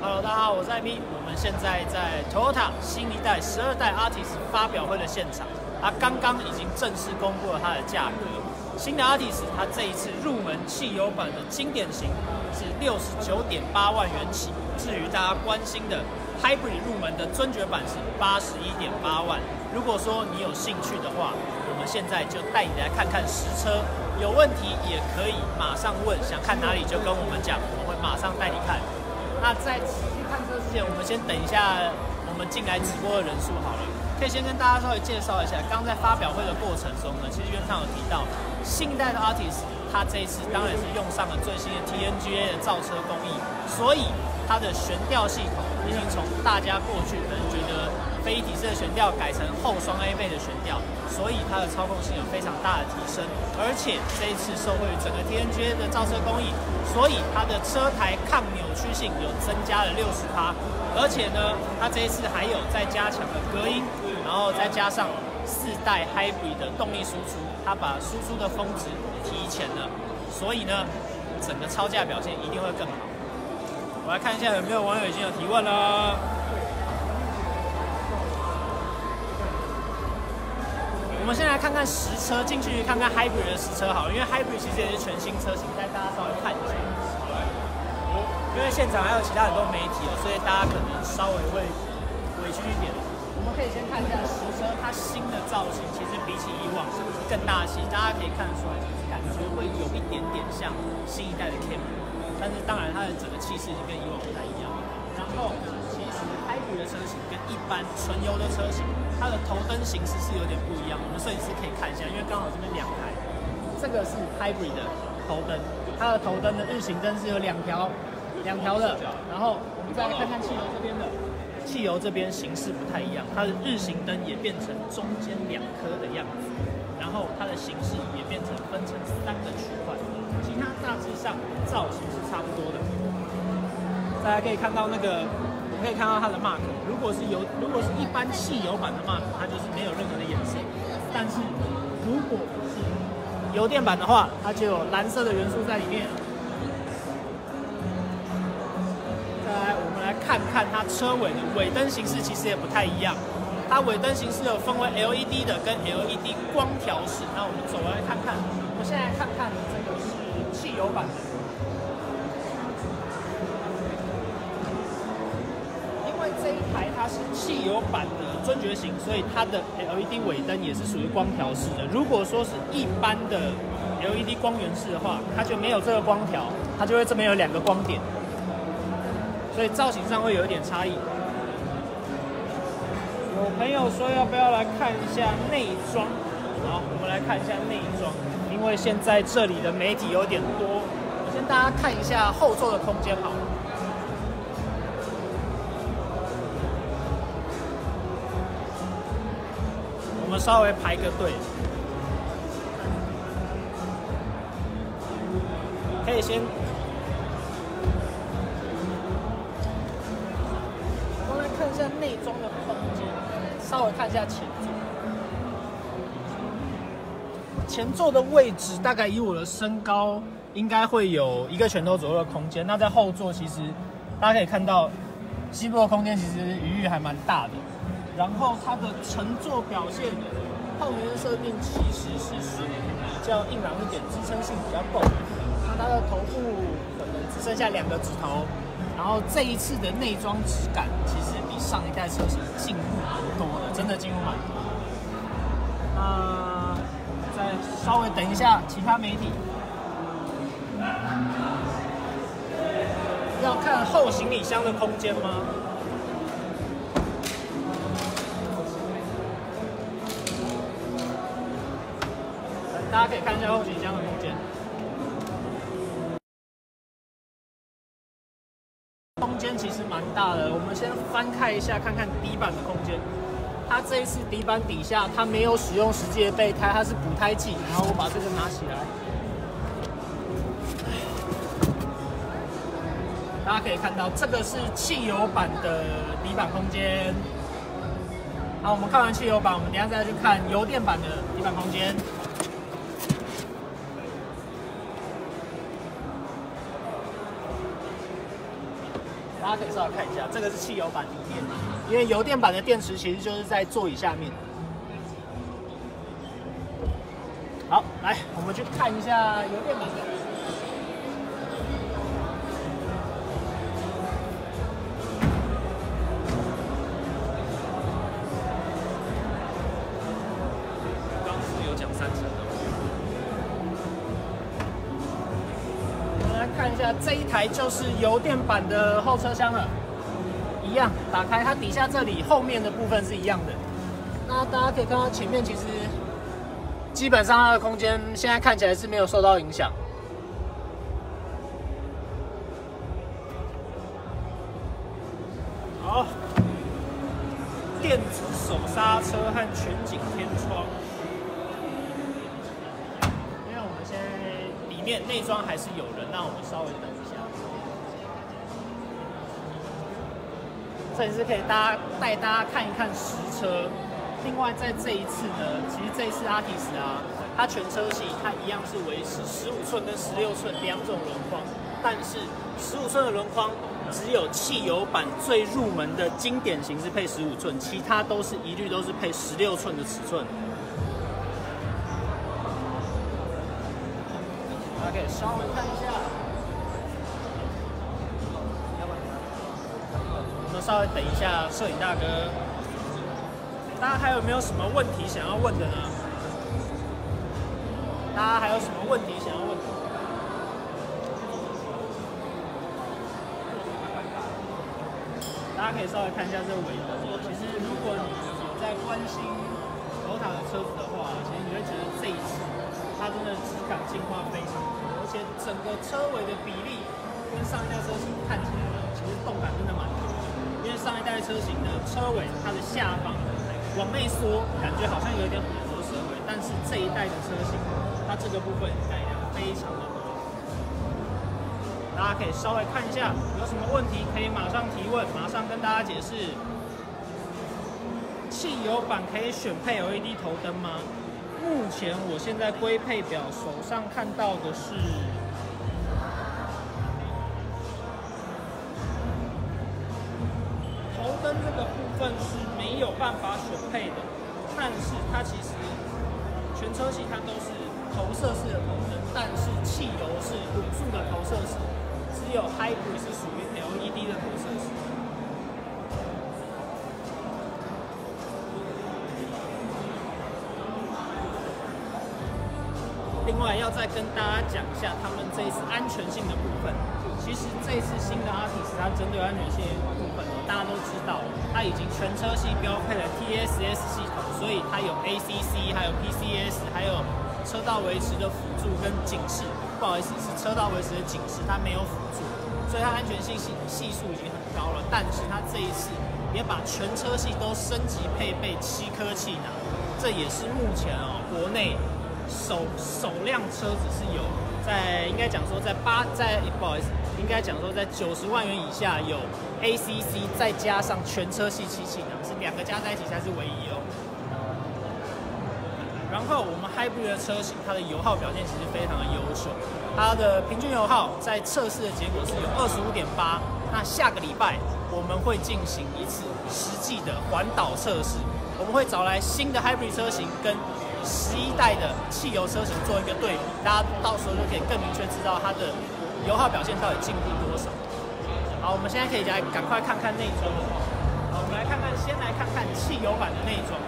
Hello， 大家好，我是 IP。我们现在在 Toyota 新一代12代 Altis 发表会的现场，它刚刚已经正式公布了它的价格。新的 Altis 它这一次入门汽油版的经典型是69.8万元起，至于大家关心的 Hybrid 入门的尊爵版是81.8万。如果说你有兴趣的话，我们现在就带你来看看实车，有问题也可以马上问，想看哪里就跟我们讲，我们会马上带你看。那在持续看车之前，我们先等一下我们进来直播的人数好了。可以先跟大家稍微介绍一下，刚在发表会的过程中呢，其实原上有提到，新一代的 Altis 它这一次当然是用上了最新的 TNGA 的造车工艺，所以它的悬吊系统已经从大家过去可能觉得非一体式的悬吊改成后双 A 倍的悬吊，所以它的操控性有非常大的提升。而且这一次受惠于整个 TNGA 的造车工艺，所以它的车台抗扭曲性有增加了60%，而且呢，它这一次还有再加强了隔音，然后再加上4代 Hybrid 的动力输出，它把输出的峰值提前了，所以呢，整个超价表现一定会更好。我来看一下有没有网友已经有提问了。我们先来看看实车，进去看看 Hybrid 的实车好了，因为 Hybrid 其实也是全新车型，带大家稍微看一下。因为现场还有其他很多媒体所以大家可能稍微会委屈一点。我们可以先看一下实车，它新的造型其实比起以往更大气，大家可以看出来，感觉会有一点点像新一代的 Camry， 但是当然它的整个气势已经跟以往不太一样了。然后其实 Hybrid 的车型跟一般纯油的车型，它的头灯形式是有点不一样，我们摄影师可以看一下，因为刚好这边2台，这个是 Hybrid 的头灯，它的头灯的日行灯是有两条的，然后我们再来看看汽油这边的，汽油这边形式不太一样，它的日行灯也变成中间2颗的样子，然后它的形式也变成分成3个区块，其他大致上造型是差不多的。大家可以看到那个。可以看到它的 mark， 如果是一般汽油版的 mark， 它就是没有任何的颜色。但是如果是油电版的话，它就有蓝色的元素在里面。再来，我们来看看它车尾的尾灯形式，其实也不太一样。它尾灯形式有分为 LED 的跟 LED 光条式。那我们走来看看，我们现在看看这个是汽油版的。这一台它是汽油版的尊爵型，所以它的 LED 尾灯也是属于光条式的。如果说是一般的 LED 光源式的话，它就没有这个光条，它就会这边有2个光点，所以造型上会有一点差异。有朋友说要不要来看一下内装？好，我们来看一下内装，因为现在这里的媒体有点多，我先大家看一下后座的空间好了。我们稍微排个队，可以先，我们来看一下内装的空间，稍微看一下前座。前座的位置大概以我的身高，应该会有1个拳头左右的空间。那在后座，其实大家可以看到，膝部的空间其实余裕还蛮大的。然后它的乘坐表现，后面的设定其实是属于比较硬朗一点，支撑性比较够。那它的头部可能只剩下2个指头，然后这一次的内装质感其实比上一代车型进步蛮多的，真的进步蛮多。再稍微等一下其他媒体，要看后行李箱的空间吗？大家可以看一下后行李箱的空间，空间其实蛮大的。我们先翻开一下，看看底板的空间。它这一次底板底下它没有使用实际的备胎，它是补胎剂。然后我把这个拿起来，大家可以看到这个是汽油版的底板空间。好，我们看完汽油版，我们等一下再去看油电版的底板空间。 大家可以稍微看一下，这个是汽油版锂电，因为油电版的电池其实就是在座椅下面。好，来，我们去看一下油电版的。 刚刚是有讲3成的。 我们来看一下，这一台就是油电版的后车厢了，一样，打开它底下这里后面的部分是一样的。那大家可以看到前面其实。基本上它的空间现在看起来是没有受到影响。好，电子手刹车和全景天窗。因为我们现在里面内装还是有人，那我们稍微等一下。这里是可以带大家看一看实车。另外，在这一次呢，其实这一次阿提斯啊，它全车系它一样是维持15寸跟16寸2种轮框，但是15寸的轮框只有汽油版最入门的经典型是配15寸，其他一律都是配16寸的尺寸。大家可以稍微看一下，我们稍微等一下摄影大哥。大家还有没有什么问题想要问的呢？大家还有什么问题想要问的？大家可以稍微看一下这个尾灯。其实如果你有在关心Toyota的车子的话，其实你会觉得这一次它真的质感进化非常多，而且整个车尾的比例跟上一代车型看起来其实动感真的蛮多的。因为上一代车型的车尾它的下方往内缩，感觉好像有点虎头蛇尾，但是这一代的车型，它这个部分改良非常的多。大家可以稍微看一下，有什么问题可以马上提问，马上跟大家解释。汽油版可以选配 LED 头灯吗？目前我现在规配表手上看到的是。头灯这个部分是没有办法选配的，但是它其实全车系它都是投射式的头灯，但是汽油是卤素的投射式，只有 Hybrid 是属于 LED 的投射式。另外要再跟大家讲一下他们这一次安全性的部分。其实这一次新的阿提斯它针对安全性部分，大家都知道，它已经全车系标配了 TSS 系统，所以它有 ACC， 还有 PCS， 还有车道维持的辅助跟警示。不好意思，是车道维持的警示，它没有辅助，所以它安全性系数已经很高了。但是它这一次也把全车系都升级配备7颗气囊，这也是目前国内首辆车子是有在应该讲说不好意思。应该讲说，在90万元以下有 ACC， 再加上全车系7气囊，是2个加在一起才是唯一哦。然后我们 Hybrid 的车型，它的油耗表现其实非常的优秀，它的平均油耗在测试的结果是有25.8。那下个礼拜我们会进行一次实际的环岛测试，我们会找来新的 Hybrid 车型跟11代的汽油车型做一个对比，大家到时候就可以更明确知道它的油耗表现到底进步多少？好，我们现在可以来赶快看看内装了。好，我们先来看看汽油版的内装。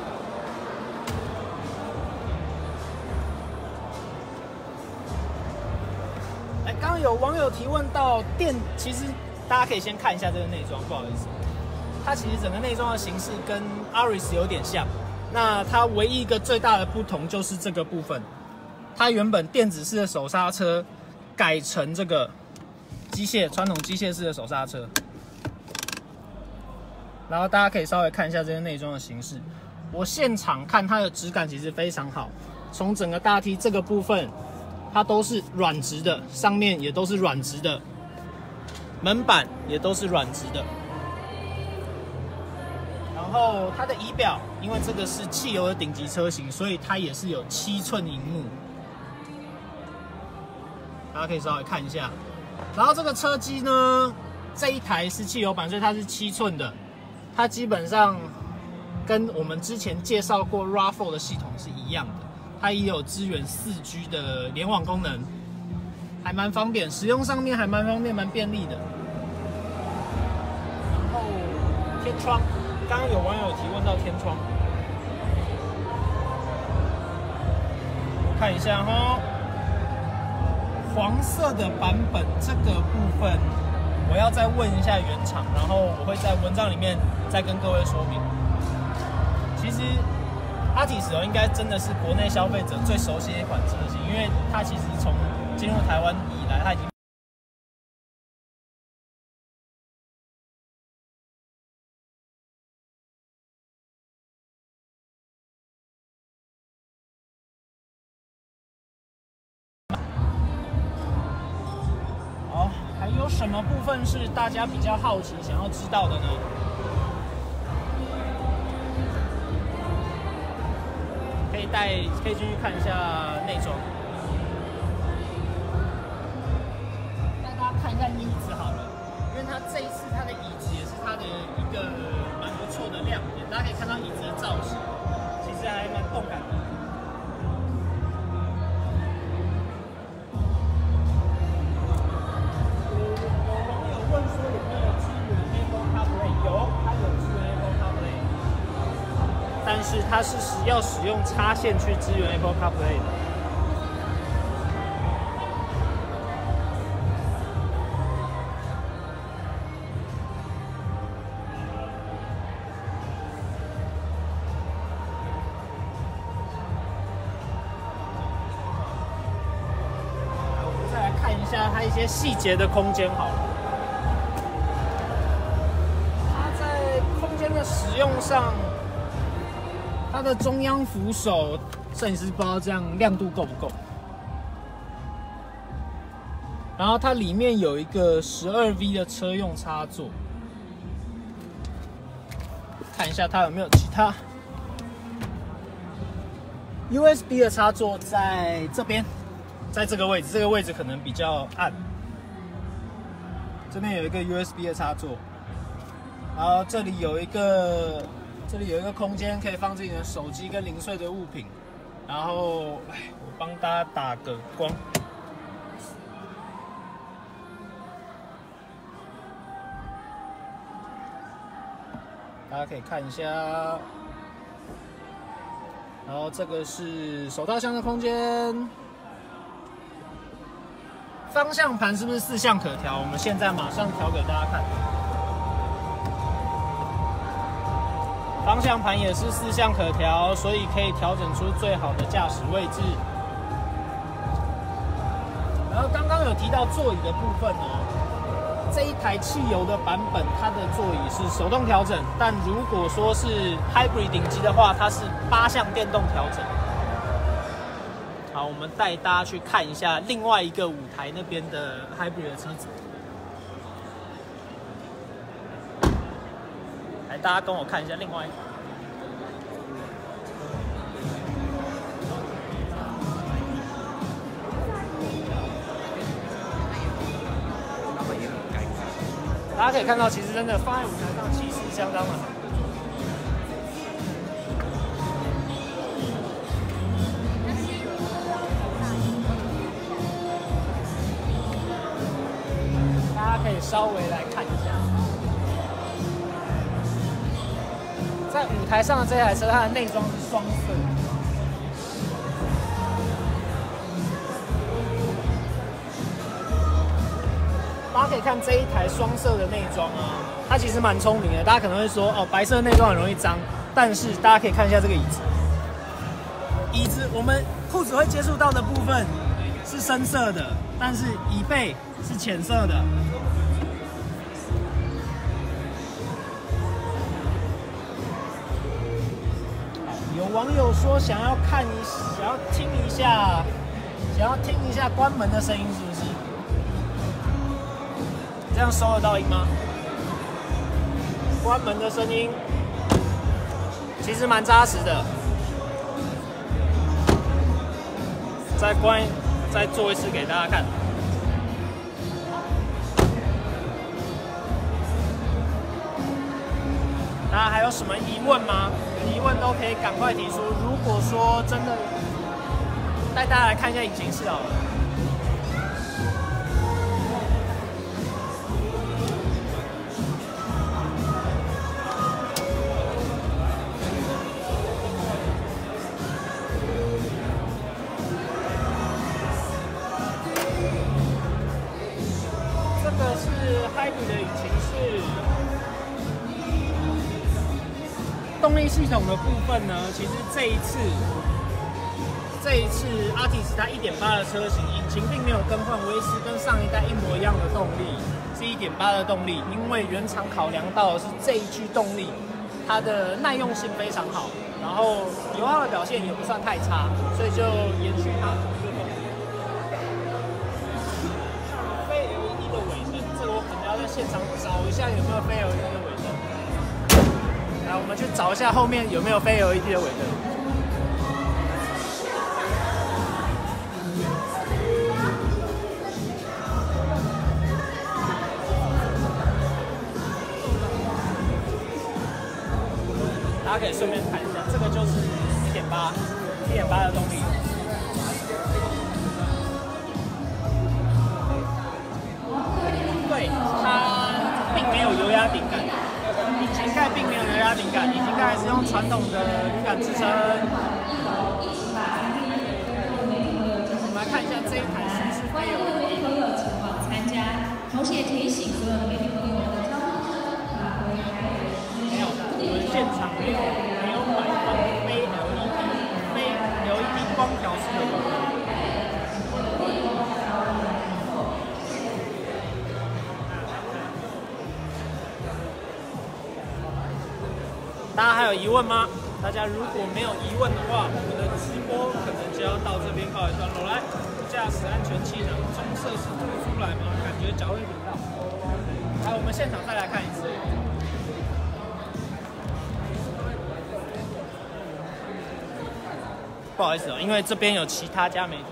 刚刚有网友提问到其实大家可以先看一下这个内装，不好意思，它其实整个内装的形式跟 Aris 有点像。那它唯一一个最大的不同就是这个部分，它原本电子式的手刹车。改成这个传统机械式的手刹车，然后大家可以稍微看一下这个内装的形式。我现场看它的质感其实非常好，从整个大梯这个部分，它都是软质的，上面也都是软质的，门板也都是软质的。然后它的仪表，因为这个是汽油的顶级车型，所以它也是有7寸萤幕。大家可以稍微看一下，然后这个车机呢， 这一台是汽油版，所以它是7寸的，它基本上跟我们之前介绍过 RAV4 的系统是一样的，它也有支援4G 的联网功能，还蛮方便，使用上面还蛮方便、蛮便利的。然后天窗，刚刚有网友提问到天窗，我看一下哈，黄色的版本这个部分，我要再问一下原厂，然后我会在文章里面再跟各位说明。其实Altis应该真的是国内消费者最熟悉的一款车型，因为它其实从进入台湾以来，它已经好，还有什么部分是大家比较好奇、想要知道的呢？可以进去看一下内装，带大家看一下椅子好了，因为它这一次它的椅子也是它的一个蛮不错的亮点，大家可以看到椅子的造型，其实还蛮动感的。有网友问说有没有支援 Apple CarPlay？ 有，它有支援 Apple CarPlay。但是它是要使用插线去支援 Apple CarPlay 的。我们再来看一下它一些细节的空间好了。它在空间的使用上。它的中央扶手，摄影师不知道这样亮度够不够。然后它里面有一个12V 的车用插座，看一下它有没有其他 USB 的插座在这边，在这个位置，这个位置可能比较暗。这边有一个 USB 的插座，然后这里有一个空间可以放自己的手机跟零碎的物品，然后我帮大家打个光，大家可以看一下，然后这个是手套箱的空间，方向盘是不是4项可调？我们现在马上调给大家看。方向盘也是4项可调，所以可以调整出最好的驾驶位置。然后刚刚有提到座椅的部分哦，这一台汽油的版本，它的座椅是手动调整，但如果说是 Hybrid 顶级的话，它是8项电动调整。好，我们带大家去看一下另外一个舞台那边的 Hybrid 的车子。大家跟我看一下另外一款，大家可以看到，其实真的放在舞台上气势相当的好。大家可以稍微来看一下。在舞台上的这台车，它的内装是双色。大家可以看这一台双色的内装啊，它其实蛮聪明的。大家可能会说，哦，白色内装很容易脏，但是大家可以看一下这个椅子。椅子我们裤子会接触到的部分是深色的，但是椅背是浅色的。有网友说想要听一下关门的声音，是不是？这样收得到音吗？关门的声音其实蛮扎实的。再做一次给大家看。 有什么疑问吗？有疑问都可以赶快提出。如果说真的，带大家来看一下引擎室好了。这个是 Hybrid 的引擎室。动力系统的部分呢，其实这一次Altis它 1.8 的车型，引擎并没有更换，维持跟上一代一模一样的动力，是1.8的动力。因为原厂考量到的是这一具动力，它的耐用性非常好，然后油耗的表现也不算太差，所以就延续它的部分。非 LED 的尾灯，这个我可能要在现场找一下有没有非 LED 的尾灯。来，我们去找一下后面有没有非 LED 的尾灯。大家可以顺便看一下，这个就是1.8的动力。对，它并没有油压顶杆。引擎盖并没有油压顶杆，引擎盖还是用传统的铝杆支撑。我们来看一下这一台是不是非有前往参加，同时也提醒所有的媒体朋友的交通车法规还没有，我们现场没有摆放非 LED 光条式的油灯。大家还有疑问吗？大家如果没有疑问的话，我们的直播可能就要到这边告一段落。来，驾驶安全气囊棕色是凸出来吗？感觉脚会顶到。来，我们现场再来看一次。不好意思哦，因为这边有其他家媒体。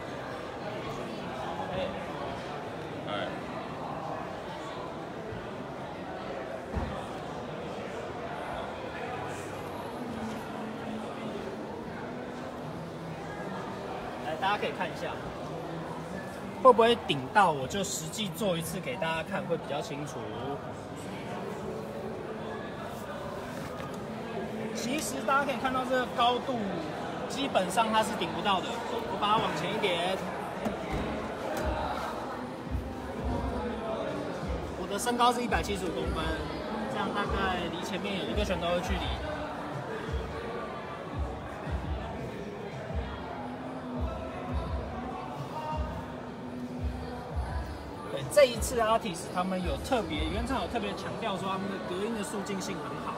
大家可以看一下，会不会顶到？我就实际做一次给大家看，会比较清楚。其实大家可以看到这个高度，基本上它是顶不到的。我把它往前一点，我的身高是175公分，这样大概离前面有1个拳头的距离。这一次 Altis 他们有特别，原厂有特别强调说他们的隔音的肃静性很好。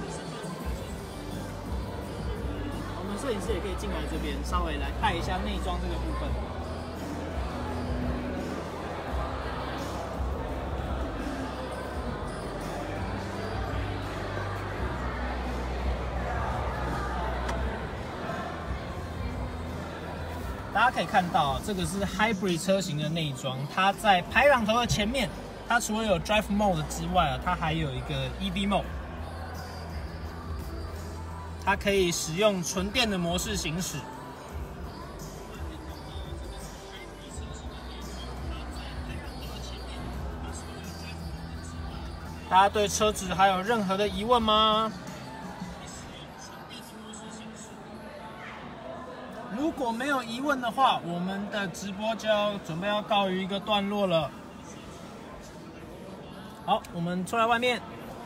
我们摄影师也可以进来这边，稍微来带一下内装这个部分。大家可以看到，这个是 Hybrid 车型的内装。它在排挡头的前面，它除了有 Drive Mode 之外啊，它还有一个 EV Mode， 它可以使用纯电的模式行驶。大家对车子还有任何的疑问吗？如果没有疑问的话，我们的直播就准备要告于一个段落了。好，我们出来外面。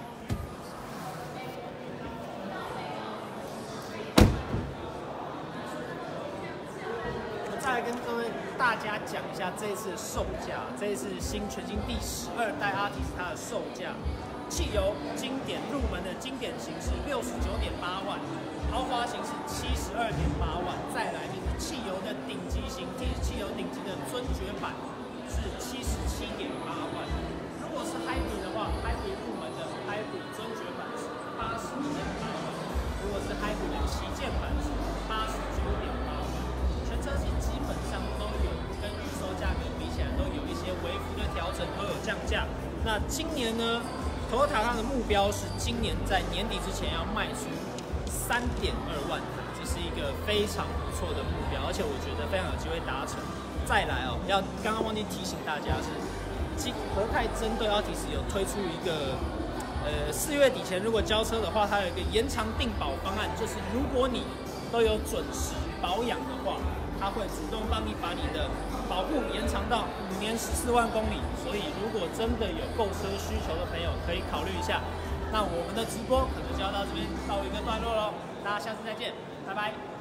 我再来跟各位大家讲一下这一次的售价。这一次全新第12代 Altis 它的售价，汽油经典入门的经典型是69.8万。豪华型是72.8万，再来就是汽油的顶级型，汽油顶级的尊爵版是77.8万。如果是 Hybrid 的话 ，Hybrid 入门的 Hybrid 尊爵版是81.8万。如果是 Hybrid 的旗舰版是89.8万。全车型基本上都有跟预售价格比起来都有一些微幅的调整，都有降价。那今年呢， Toyota 它的目标是今年在年底之前要卖出3.2万台，这是一个非常不错的目标，而且我觉得非常有机会达成。再来哦，刚刚忘记提醒大家是，和泰针对 Altis 有推出一个4月底前如果交车的话，它有一个延长定保方案，就是如果你都有准时保养的话，它会主动帮你把你的保护延长到5年14万公里。所以如果真的有购车需求的朋友，可以考虑一下。那我们的直播可能就要到这边告一个段落喽，大家下次再见，拜拜。